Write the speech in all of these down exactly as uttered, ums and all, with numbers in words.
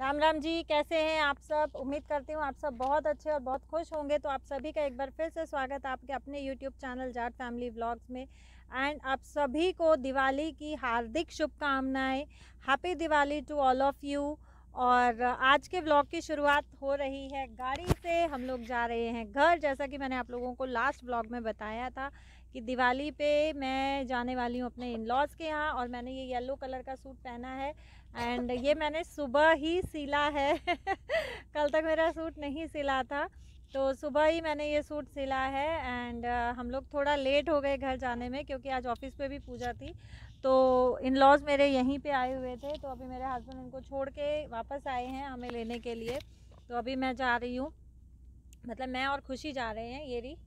राम राम जी, कैसे हैं आप सब। उम्मीद करती हूँ आप सब बहुत अच्छे और बहुत खुश होंगे। तो आप सभी का एक बार फिर से स्वागत है आपके अपने YouTube channel Jat family vlogs में। एंड आप सभी को दिवाली की हार्दिक शुभकामनाएं। Happy Diwali to all of you. और आज के व्लॉग की शुरुआत हो रही है गाड़ी से। हम लोग जा रहे हैं घर। जैसा कि मैंने आप लोगों को लास्ट व्लॉग में बताया था कि दिवाली पे मैं जाने वाली हूँ अपने इन लॉज के यहाँ, और मैंने ये येलो कलर का सूट पहना है। एंड ये मैंने सुबह ही सिला है कल तक मेरा सूट नहीं सिला था, तो सुबह ही मैंने ये सूट सिला है। एंड uh, हम लोग थोड़ा लेट हो गए घर जाने में, क्योंकि आज ऑफिस पे भी पूजा थी। तो इन लॉज मेरे यहीं पे आए हुए थे, तो अभी मेरे हस्बैंड उनको छोड़ के वापस आए हैं हमें लेने के लिए। तो अभी मैं जा रही हूँ, मतलब मैं और खुशी जा रहे हैं। ये रही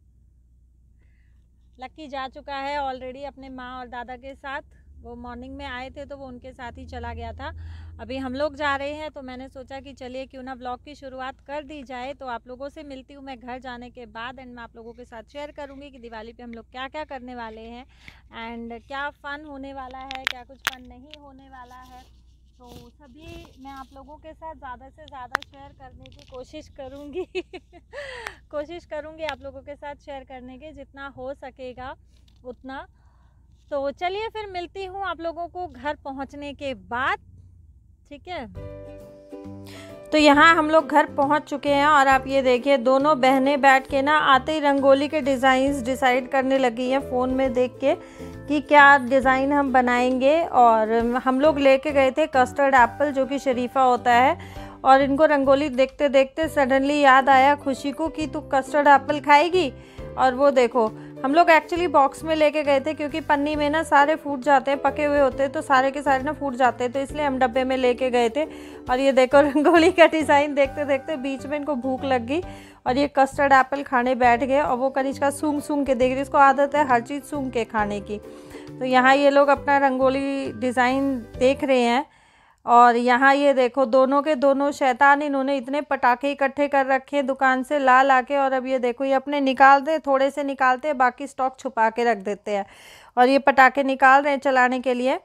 लक्की जा चुका है ऑलरेडी अपने माँ और दादा के साथ। वो मॉर्निंग में आए थे तो वो उनके साथ ही चला गया था। अभी हम लोग जा रहे हैं, तो मैंने सोचा कि चलिए क्यों ना व्लॉग की शुरुआत कर दी जाए। तो आप लोगों से मिलती हूँ मैं घर जाने के बाद। एंड मैं आप लोगों के साथ शेयर करूँगी कि दिवाली पे हम लोग क्या क्या करने वाले हैं एंड क्या फ़न होने वाला है, क्या कुछ फ़न नहीं होने वाला है। तो सभी मैं आप लोगों के साथ ज़्यादा से ज़्यादा शेयर करने की कोशिश करूँगी कोशिश करूँगी आप लोगों के साथ शेयर करने की, जितना हो सकेगा उतना। तो चलिए फिर मिलती हूँ आप लोगों को घर पहुँचने के बाद, ठीक है। तो यहाँ हम लोग घर पहुँच चुके हैं, और आप ये देखिए दोनों बहनें बैठ के ना आते ही रंगोली के डिज़ाइंस डिसाइड करने लगी हैं फ़ोन में देख के कि क्या डिज़ाइन हम बनाएंगे। और हम लोग लेके गए थे कस्टर्ड एप्पल, जो कि शरीफा होता है। और इनको रंगोली देखते देखते सडनली याद आया खुशी को कि तू कस्टर्ड एप्पल खाएगी। और वो देखो, हम लोग एक्चुअली बॉक्स में लेके गए थे, क्योंकि पन्नी में ना सारे फूट जाते हैं, पके हुए होते हैं तो सारे के सारे ना फूट जाते हैं, तो इसलिए हम डब्बे में लेके गए थे। और ये देखो रंगोली का डिज़ाइन देखते देखते बीच में इनको भूख लग गई और ये कस्टर्ड एप्पल खाने बैठ गए। और वो कनिष्का सूंघ सूंघ के देख रही, इसको आदत है हर चीज़ सूंघ के खाने की। तो यहाँ ये लोग अपना रंगोली डिज़ाइन देख रहे हैं। और यहाँ ये देखो दोनों के दोनों शैतान, इन्होंने इतने पटाखे इकट्ठे कर रखे हैं दुकान से ला ला के। और अब ये देखो ये अपने निकाल दे, थोड़े से निकालते हैं, बाकी स्टॉक छुपा के रख देते हैं। और ये पटाखे निकाल रहे हैं चलाने के लिए।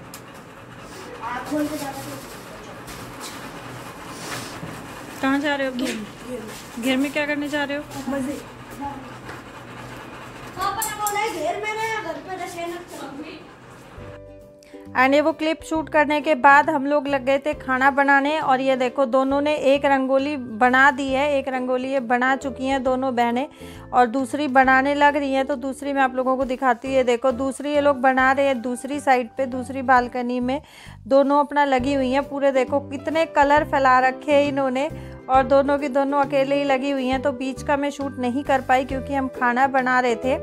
कहाँ जा रहे हो? घेर घेर में क्या करने जा रहे हो? एंड ये वो क्लिप शूट करने के बाद हम लोग लग गए थे खाना बनाने। और ये देखो दोनों ने एक रंगोली बना दी है, एक रंगोली ये बना चुकी हैं दोनों बहनें, और दूसरी बनाने लग रही हैं। तो दूसरी मैं आप लोगों को दिखाती हूँ। ये देखो दूसरी ये लोग बना रहे हैं दूसरी साइड पे, दूसरी बालकनी में दोनों अपना लगी हुई हैं। पूरे देखो कितने कलर फैला रखे हैं इन्होंने, और दोनों की दोनों अकेले ही लगी हुई हैं। तो बीच का मैं शूट नहीं कर पाई क्योंकि हम खाना बना रहे थे।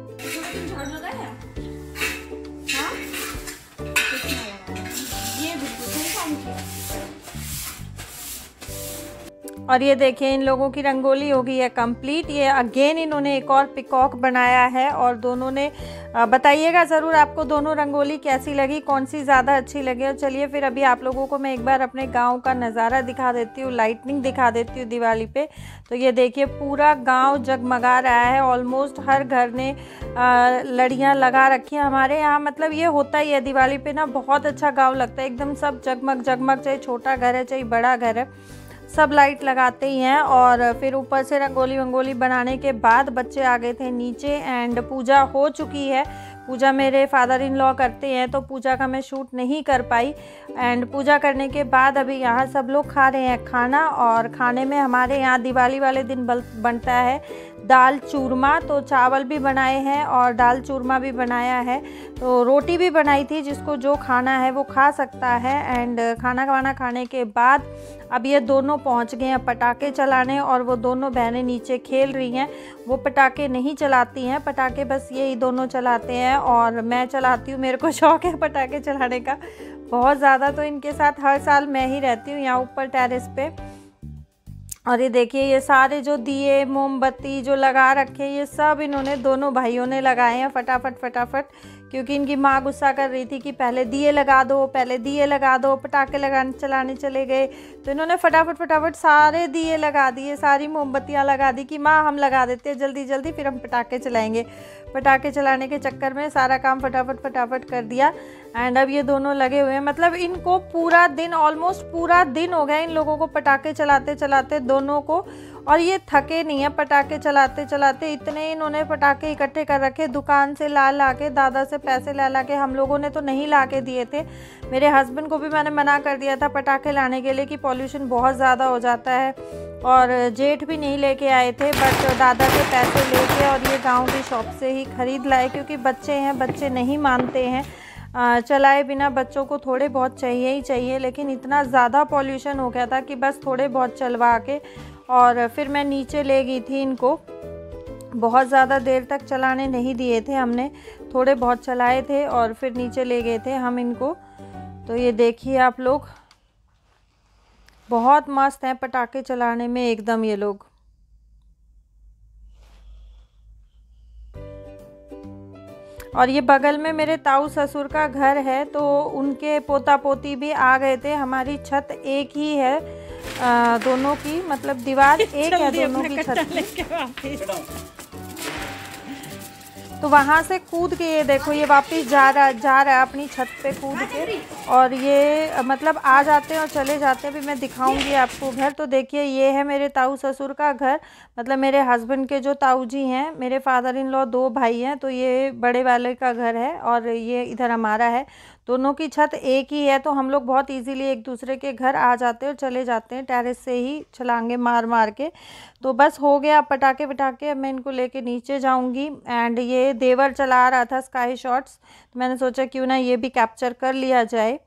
और ये देखिए इन लोगों की रंगोली हो गई है कंप्लीट। ये अगेन इन्होंने एक और पिकॉक बनाया है, और दोनों ने बताइएगा ज़रूर आपको दोनों रंगोली कैसी लगी, कौन सी ज़्यादा अच्छी लगी। और चलिए फिर अभी आप लोगों को मैं एक बार अपने गांव का नज़ारा दिखा देती हूँ, लाइटनिंग दिखा देती हूँ दिवाली पे। तो ये देखिए पूरा गाँव जगमगा रहा है, ऑलमोस्ट हर घर ने लड़ियाँ लगा रखी हैं हमारे यहाँ। मतलब ये होता ही है दिवाली पे ना, बहुत अच्छा गाँव लगता है एकदम, सब जगमग जगमग, चाहे छोटा घर है चाहे बड़ा घर है, सब लाइट लगाते ही हैं। और फिर ऊपर से रंगोली वंगोली बनाने के बाद बच्चे आ गए थे नीचे, एंड पूजा हो चुकी है। पूजा मेरे फादर इन लॉ करते हैं, तो पूजा का मैं शूट नहीं कर पाई। एंड पूजा करने के बाद अभी यहाँ सब लोग खा रहे हैं खाना। और खाने में हमारे यहाँ दिवाली वाले दिन बनता है दाल चूरमा। तो चावल भी बनाए हैं और दाल चूरमा भी बनाया है, तो रोटी भी बनाई थी। जिसको जो खाना है वो खा सकता है। एंड खाना वाना खाने के बाद अब ये दोनों पहुंच गए हैं पटाखे चलाने, और वो दोनों बहनें नीचे खेल रही हैं। वो पटाखे नहीं चलाती हैं, पटाखे बस ये ही दोनों चलाते हैं, और मैं चलाती हूँ। मेरे को शौक़ है पटाखे चलाने का बहुत ज़्यादा, तो इनके साथ हर साल मैं ही रहती हूँ यहाँ ऊपर टेरेस पे। और ये देखिए ये सारे जो दिए मोमबत्ती जो लगा रखे हैं, ये सब इन्होंने दोनों भाइयों ने लगाए हैं फटाफट फटाफट, क्योंकि इनकी माँ गुस्सा कर रही थी कि पहले दिए लगा दो, पहले दिए लगा दो, पटाखे लगाने चलाने चले गए। तो इन्होंने फटाफट फटाफट सारे दिए लगा दिए, सारी मोमबत्तियाँ लगा दी कि माँ हम लगा देते हैं जल्दी जल्दी, फिर हम पटाखे चलाएंगे। पटाखे चलाने के चक्कर में सारा काम फटाफट फटाफट कर दिया। एंड अब ये दोनों लगे हुए हैं, मतलब इनको पूरा दिन, ऑलमोस्ट पूरा दिन हो गया इन लोगों को पटाखे चलाते चलाते दोनों को, और ये थके नहीं है पटाखे चलाते चलाते। इतने इन्होंने पटाखे इकट्ठे कर रखे, दुकान से ला ला के, दादा से पैसे ला ला के, हम लोगों ने तो नहीं ला के दिए थे। मेरे हस्बैंड को भी मैंने मना कर दिया था पटाखे लाने के लिए कि पॉल्यूशन बहुत ज़्यादा हो जाता है, और जेठ भी नहीं लेके आए थे, बट दादा के पैसे लेके और ये गाँव की शॉप से ही ख़रीद लाए, क्योंकि बच्चे हैं, बच्चे नहीं मानते हैं। आ, चलाए बिना बच्चों को थोड़े बहुत चाहिए ही चाहिए, लेकिन इतना ज़्यादा पॉल्यूशन हो गया था कि बस थोड़े बहुत चलवा के, और फिर मैं नीचे ले गई थी इनको। बहुत ज़्यादा देर तक चलाने नहीं दिए थे हमने, थोड़े बहुत चलाए थे और फिर नीचे ले गए थे हम इनको। तो ये देखिए आप लोग, बहुत मस्त हैं पटाखे चलाने में एकदम ये लोग। और ये बगल में मेरे ताऊ ससुर का घर है, तो उनके पोता पोती भी आ गए थे। हमारी छत एक ही है आ, दोनों की, मतलब दीवार एक है दोनों की छत की। तो वहाँ से कूद के ये देखो, ये वापस जा रहा जा रहा है अपनी छत पे कूद के, और ये मतलब आ जाते हैं और चले जाते हैं। अभी मैं दिखाऊंगी आपको घर। तो देखिए ये है मेरे ताऊ ससुर का घर, मतलब मेरे हस्बैंड के जो ताऊ जी हैं, मेरे फादर इन लॉ दो भाई हैं, तो ये बड़े वाले का घर है और ये इधर हमारा है। दोनों की छत एक ही है, तो हम लोग बहुत इजीली एक दूसरे के घर आ जाते हैं और चले जाते हैं, टेरेस से ही छलांगे मार मार के। तो बस हो गया पटाखे पटाखे, अब मैं इनको लेके नीचे जाऊंगी। एंड ये देवर चला रहा था स्काई शॉट्स, तो मैंने सोचा क्यों ना ये भी कैप्चर कर लिया जाए।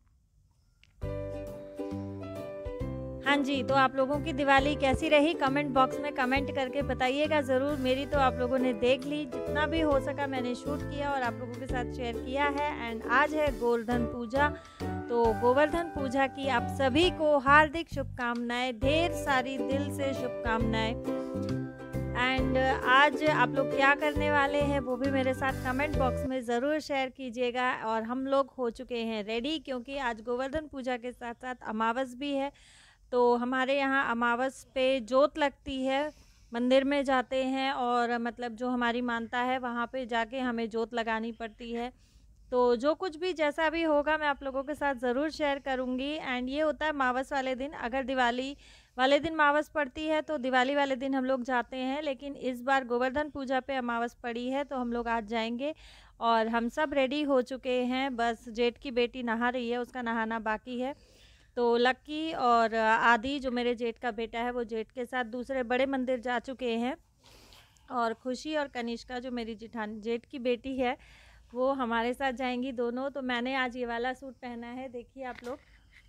हाँ जी, तो आप लोगों की दिवाली कैसी रही कमेंट बॉक्स में कमेंट करके बताइएगा ज़रूर। मेरी तो आप लोगों ने देख ली, जितना भी हो सका मैंने शूट किया और आप लोगों के साथ शेयर किया है। एंड आज है गोवर्धन पूजा, तो गोवर्धन पूजा की आप सभी को हार्दिक शुभकामनाएं, ढेर सारी दिल से शुभकामनाएं। एंड आज आप लोग क्या करने वाले हैं वो भी मेरे साथ कमेंट बॉक्स में ज़रूर शेयर कीजिएगा। और हम लोग हो चुके हैं रेडी, क्योंकि आज गोवर्धन पूजा के साथ साथ अमावस भी है। तो हमारे यहाँ अमावस पे जोत लगती है, मंदिर में जाते हैं और मतलब जो हमारी मानता है वहाँ पे जाके हमें जोत लगानी पड़ती है। तो जो कुछ भी जैसा भी होगा मैं आप लोगों के साथ ज़रूर शेयर करूँगी। एंड ये होता है अमावस वाले दिन, अगर दिवाली वाले दिन अमावस पड़ती है तो दिवाली वाले दिन हम लोग जाते हैं, लेकिन इस बार गोवर्धन पूजा पे अमावस पड़ी है तो हम लोग आज जाएंगे। और हम सब रेडी हो चुके हैं, बस जेठ की बेटी नहा रही है, उसका नहाना बाकी है। तो लक्की और आदि जो मेरे जेठ का बेटा है वो जेठ के साथ दूसरे बड़े मंदिर जा चुके हैं, और खुशी और कनिष्का जो मेरी जेठान जेठ की बेटी है वो हमारे साथ जाएंगी दोनों। तो मैंने आज ये वाला सूट पहना है, देखिए आप लोग,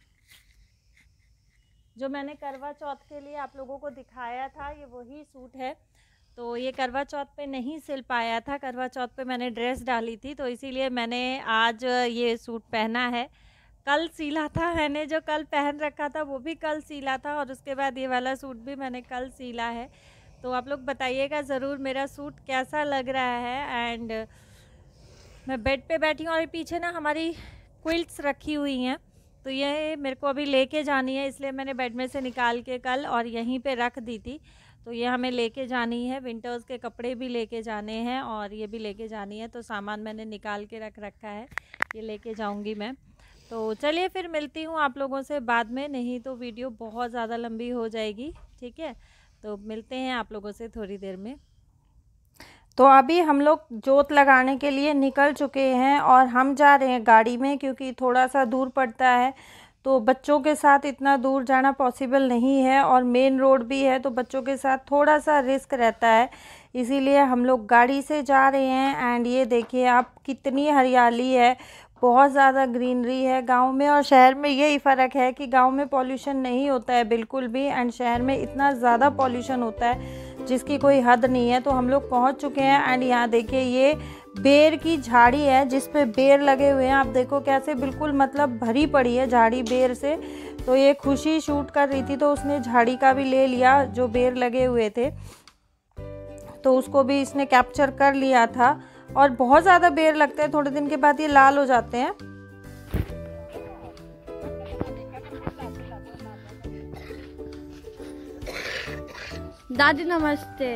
जो मैंने करवा चौथ के लिए आप लोगों को दिखाया था, ये वही सूट है। तो ये करवा चौथ पे नहीं सिल पाया था, करवा चौथ पे मैंने ड्रेस डाली थी, तो इसीलिए मैंने आज ये सूट पहना है। कल सीला था मैंने, जो कल पहन रखा था वो भी कल सीला था, और उसके बाद ये वाला सूट भी मैंने कल सीला है। तो आप लोग बताइएगा ज़रूर मेरा सूट कैसा लग रहा है। एंड मैं बेड पे बैठी हूँ और पीछे ना हमारी क्विल्ट्स रखी हुई हैं, तो ये मेरे को अभी लेके जानी है, इसलिए मैंने बेड में से निकाल के कल और यहीं पे रख दी थी। तो ये हमें लेके जानी है, विंटर्स के कपड़े भी लेके जाने हैं और ये भी लेके जानी है। तो सामान मैंने निकाल के रख रखा है, ये लेके जाऊँगी मैं। तो चलिए फिर मिलती हूँ आप लोगों से बाद में, नहीं तो वीडियो बहुत ज़्यादा लंबी हो जाएगी, ठीक है। तो मिलते हैं आप लोगों से थोड़ी देर में। तो अभी हम लोग जोत लगाने के लिए निकल चुके हैं और हम जा रहे हैं गाड़ी में, क्योंकि थोड़ा सा दूर पड़ता है, तो बच्चों के साथ इतना दूर जाना पॉसिबल नहीं है, और मेन रोड भी है तो बच्चों के साथ थोड़ा सा रिस्क रहता है, इसीलिए हम लोग गाड़ी से जा रहे हैं। एंड ये देखिए आप, कितनी हरियाली है, बहुत ज़्यादा ग्रीनरी है। गांव में और शहर में यही फ़र्क है कि गांव में पॉल्यूशन नहीं होता है बिल्कुल भी, एंड शहर में इतना ज़्यादा पॉल्यूशन होता है जिसकी कोई हद नहीं है। तो हम लोग पहुंच चुके हैं। एंड यहाँ देखिए ये बेर की झाड़ी है जिस पे बेर लगे हुए हैं, आप देखो कैसे बिल्कुल मतलब भरी पड़ी है झाड़ी बेर से। तो ये खुशी शूट कर रही थी तो उसने झाड़ी का भी ले लिया जो बेर लगे हुए थे, तो उसको भी इसने कैप्चर कर लिया था। और बहुत ज़्यादा बेर लगते हैं, थोड़े दिन के बाद ये लाल हो जाते हैं। दादी नमस्ते।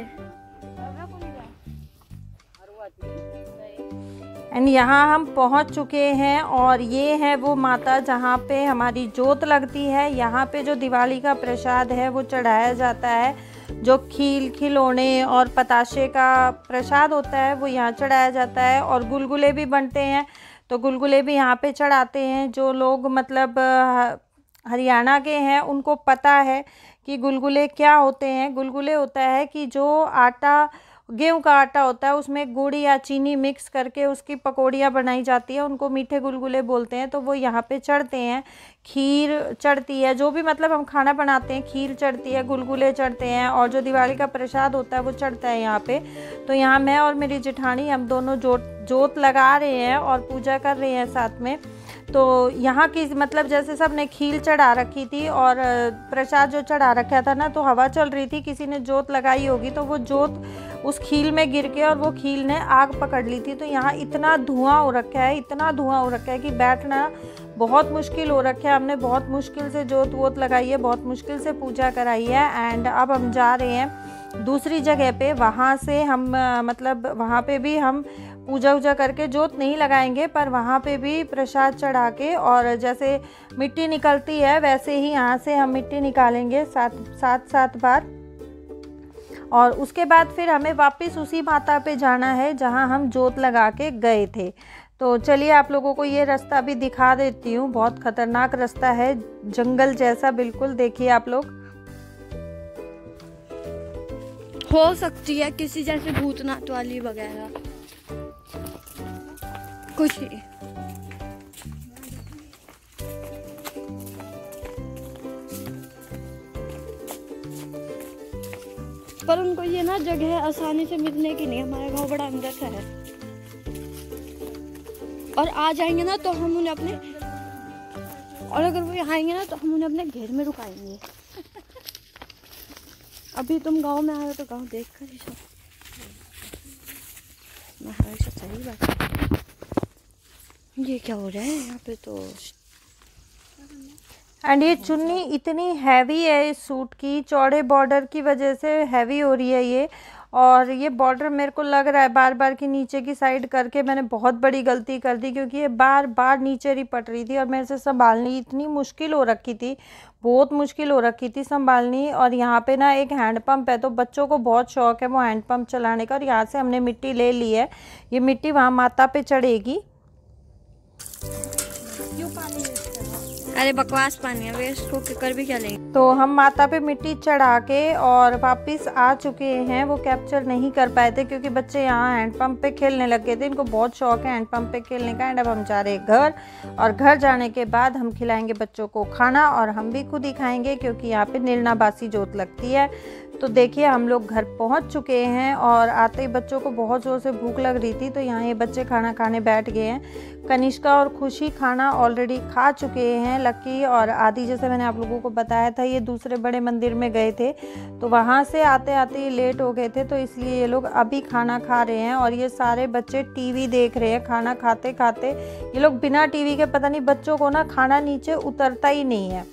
एंड यहाँ हम पहुँच चुके हैं और ये है वो माता जहाँ पे हमारी जोत लगती है। यहाँ पे जो दिवाली का प्रसाद है वो चढ़ाया जाता है, जो खील खिलौने और पताशे का प्रसाद होता है वो यहाँ चढ़ाया जाता है। और गुलगुले भी बनते हैं, तो गुलगुले भी यहाँ पे चढ़ाते हैं। जो लोग मतलब हरियाणा के हैं उनको पता है कि गुलगुले क्या होते हैं। गुलगुले होता है कि जो आटा, गेहूं का आटा होता है, उसमें गुड़ या चीनी मिक्स करके उसकी पकौड़ियाँ बनाई जाती है, उनको मीठे गुलगुले बोलते हैं। तो वो यहाँ पे चढ़ते हैं। खीर चढ़ती है, जो भी मतलब हम खाना बनाते हैं, खीर चढ़ती है, गुलगुले चढ़ते हैं, और जो दिवाली का प्रसाद होता है वो चढ़ता है यहाँ पे। तो यहाँ मैं और मेरी जेठानी हम दोनों जोत जोत लगा रहे हैं और पूजा कर रहे हैं साथ में। तो यहाँ की मतलब जैसे सब ने खील चढ़ा रखी थी और प्रसाद जो चढ़ा रखा था ना, तो हवा चल रही थी, किसी ने जोत लगाई होगी, तो वो जोत उस खील में गिर के और वो खील ने आग पकड़ ली थी। तो यहाँ इतना धुआं हो रखा है, इतना धुआं हो रखा है कि बैठना बहुत मुश्किल हो रखा है। हमने बहुत मुश्किल से जोत वोत लगाई है, बहुत मुश्किल से पूजा कराई है। एंड अब हम जा रहे हैं दूसरी जगह पे, वहाँ से हम मतलब वहाँ पे भी हम पूजा वूजा करके जोत नहीं लगाएंगे, पर वहाँ पे भी प्रसाद चढ़ा के और जैसे मिट्टी निकलती है वैसे ही यहाँ से हम मिट्टी निकालेंगे सात सात सात बार। और उसके बाद फिर हमें वापस उसी माता पे जाना है जहाँ हम जोत लगा के गए थे। तो चलिए आप लोगों को ये रास्ता भी दिखा देती हूँ। बहुत खतरनाक रास्ता है, जंगल जैसा बिल्कुल। देखिए आप लोग, हो सकती है किसी जैसे भूतनाथ वाली वगैरह कुछ ही। पर उनको ये ना जगह आसानी से मिलने की नहीं, हमारा गांव बड़ा अंदर का है, और आ जाएंगे ना तो हम उन्हें अपने, और अगर वो यहाँ आएंगे ना तो हम उन्हें अपने घेर में रुकाएंगे। अभी तुम गांव में आए हो तो गांव देख कर ही सब हमेशा सही बात है। ये क्या हो रहा है यहाँ पे तो। एंड ये चुन्नी इतनी हैवी है इस सूट की, चौड़े बॉर्डर की वजह से हैवी हो रही है ये। और ये बॉर्डर मेरे को लग रहा है बार बार की नीचे की साइड करके मैंने बहुत बड़ी गलती कर दी, क्योंकि ये बार बार नीचे रिपट रही थी और मेरे से संभालनी इतनी मुश्किल हो रखी थी, बहुत मुश्किल हो रखी थी संभालनी। और यहाँ पे ना एक हैंडपम्प है, तो बच्चों को बहुत शौक है वो हैंडपम्प चलाने का। और यहाँ से हमने मिट्टी ले ली है, ये मिट्टी वहाँ माता पे चढ़ेगी। क्यों पानी अरे बकवास पानी है, वेस्ट होके कर भी क्या लेंगे। तो हम माता पे मिट्टी चढ़ा के और वापस आ चुके हैं। वो कैप्चर नहीं कर पाए थे क्योंकि बच्चे यहाँ हैंडपम्प पे खेलने लग गए थे, इनको बहुत शौक है हैंडपम्प पे खेलने का। एंड अब हम जा रहे हैं घर, और घर जाने के बाद हम खिलाएंगे बच्चों को खाना, और हम भी खुद ही खाएंगे क्योंकि यहाँ पे निर्ना बासी जोत लगती है। तो देखिए हम लोग घर पहुँच चुके हैं, और आते ही बच्चों को बहुत ज़ोर से भूख लग रही थी, तो यहाँ ये बच्चे खाना खाने बैठ गए हैं। कनिष्का और खुशी खाना ऑलरेडी खा चुके हैं। लकी और आदि, जैसे मैंने आप लोगों को बताया था, ये दूसरे बड़े मंदिर में गए थे, तो वहाँ से आते आते ये लेट हो गए थे, तो इसलिए ये लोग अभी खाना खा रहे हैं। और ये सारे बच्चे टीवी देख रहे हैं खाना खाते खाते। ये लोग बिना टीवी के, पता नहीं बच्चों को ना खाना नीचे उतरता ही नहीं है।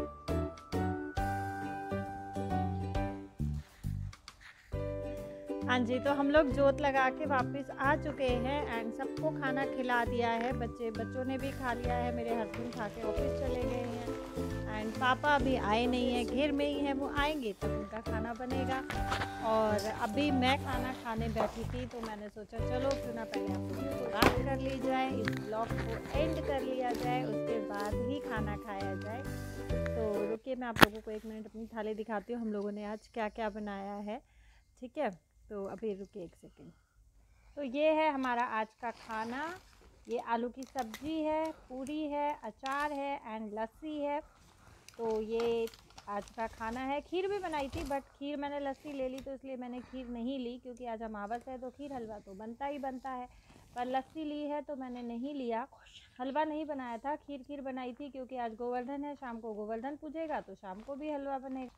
हाँ जी, तो हम लोग जोत लगा के वापस आ चुके हैं एंड सबको खाना खिला दिया है। बच्चे बच्चों ने भी खा लिया है, मेरे हस्बैंड खा के ऑफिस चले गए हैं, एंड पापा अभी आए नहीं हैं, घर में ही हैं, वो आएंगे तब उनका खाना बनेगा। और अभी मैं खाना खाने बैठी थी, तो मैंने सोचा चलो क्यों ना पहले आप लोगों से बात कर ली जाए, इस ब्लॉग को एंड कर लिया जाए, उसके बाद ही खाना खाया जाए। तो रुकिए मैं आप लोगों को एक मिनट अपनी थाली दिखाती हूँ, हम लोगों ने आज क्या क्या बनाया है। ठीक है, तो अभी रुकिए एक सेकेंड। तो ये है हमारा आज का खाना, ये आलू की सब्जी है, पूरी है, अचार है एंड लस्सी है। तो ये आज का खाना है। खीर भी बनाई थी, बट खीर मैंने लस्सी ले ली, तो इसलिए मैंने खीर नहीं ली, क्योंकि आज अमावस है तो खीर हलवा तो बनता ही बनता है। पर लस्सी ली है तो मैंने नहीं लिया। हलवा नहीं बनाया था, खीर खीर बनाई थी, क्योंकि आज गोवर्धन है, शाम को गोवर्धन पूजेगा तो शाम को भी हलवा बनेगा,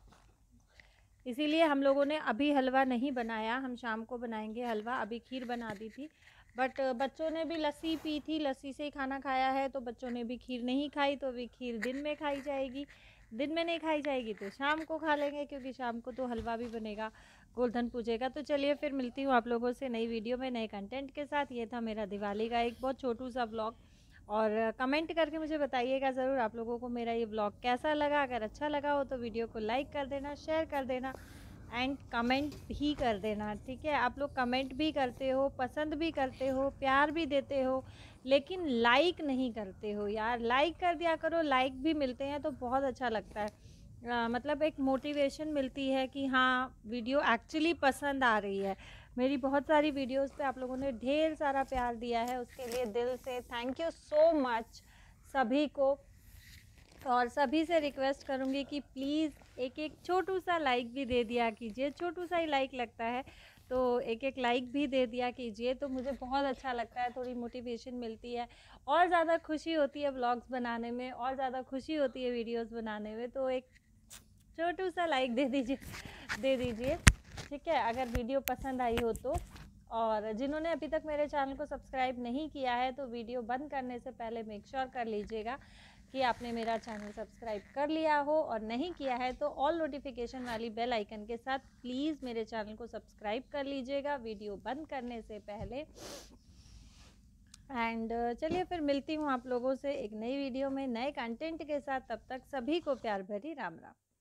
इसीलिए हम लोगों ने अभी हलवा नहीं बनाया। हम शाम को बनाएंगे हलवा, अभी खीर बना दी थी। बट बच्चों ने भी लस्सी पी थी, लस्सी से ही खाना खाया है, तो बच्चों ने भी खीर नहीं खाई, तो अभी खीर दिन में खाई जाएगी। दिन में नहीं खाई जाएगी तो शाम को खा लेंगे, क्योंकि शाम को तो हलवा भी बनेगा, गोवर्धन पूजेगा। तो चलिए फिर मिलती हूँ आप लोगों से नई वीडियो में नए कंटेंट के साथ। ये था मेरा दिवाली का एक बहुत छोटू सा व्लॉग, और कमेंट करके मुझे बताइएगा ज़रूर आप लोगों को मेरा ये व्लॉग कैसा लगा। अगर अच्छा लगा हो तो वीडियो को लाइक कर देना, शेयर कर देना एंड कमेंट भी कर देना, ठीक है। आप लोग कमेंट भी करते हो, पसंद भी करते हो, प्यार भी देते हो, लेकिन लाइक नहीं करते हो यार। लाइक कर दिया करो, लाइक भी मिलते हैं तो बहुत अच्छा लगता है। आ, मतलब एक मोटिवेशन मिलती है कि हाँ वीडियो एक्चुअली पसंद आ रही है। मेरी बहुत सारी वीडियोस पे आप लोगों ने ढेर सारा प्यार दिया है, उसके लिए दिल से थैंक यू सो मच सभी को। और सभी से रिक्वेस्ट करूँगी कि प्लीज़ एक एक छोटू सा लाइक भी दे दिया कीजिए। छोटू सा ही लाइक लगता है, तो एक एक लाइक भी दे दिया कीजिए, तो मुझे बहुत अच्छा लगता है, थोड़ी मोटिवेशन मिलती है, और ज़्यादा खुशी होती है व्लॉग्स बनाने में, और ज़्यादा खुशी होती है वीडियोस बनाने में। तो एक छोटू सा लाइक दे दीजिए दे दीजिए ठीक है, अगर वीडियो पसंद आई हो तो। और जिन्होंने अभी तक मेरे चैनल को सब्सक्राइब नहीं किया है तो वीडियो बंद करने से पहले मेक श्योर कर लीजिएगा कि आपने मेरा चैनल सब्सक्राइब कर लिया हो, और नहीं किया है तो ऑल नोटिफिकेशन वाली बेल आइकन के साथ प्लीज़ मेरे चैनल को सब्सक्राइब कर लीजिएगा वीडियो बंद करने से पहले। एंड चलिए फिर मिलती हूँ आप लोगों से एक नई वीडियो में नए कंटेंट के साथ। तब तक सभी को प्यार भरी राम राम।